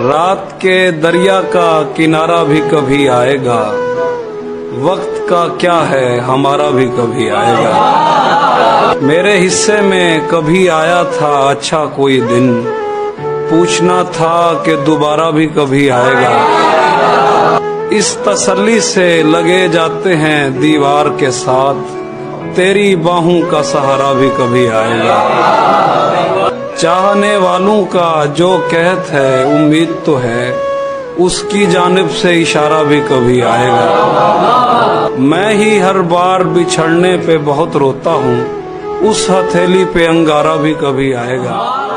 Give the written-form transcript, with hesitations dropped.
रात के दरिया का किनारा भी कभी आएगा, वक्त का क्या है हमारा भी कभी आएगा। मेरे हिस्से में कभी आया था अच्छा कोई दिन, पूछना था कि दोबारा भी कभी आएगा। इस तसल्ली से लगे जाते हैं दीवार के साथ, तेरी बाहों का सहारा भी कभी आएगा। चाहने वालों का जो कहत है उम्मीद तो है, उसकी जानिब से इशारा भी कभी आएगा। मैं ही हर बार बिछड़ने पे बहुत रोता हूँ, उस हथेली पे अंगारा भी कभी आएगा।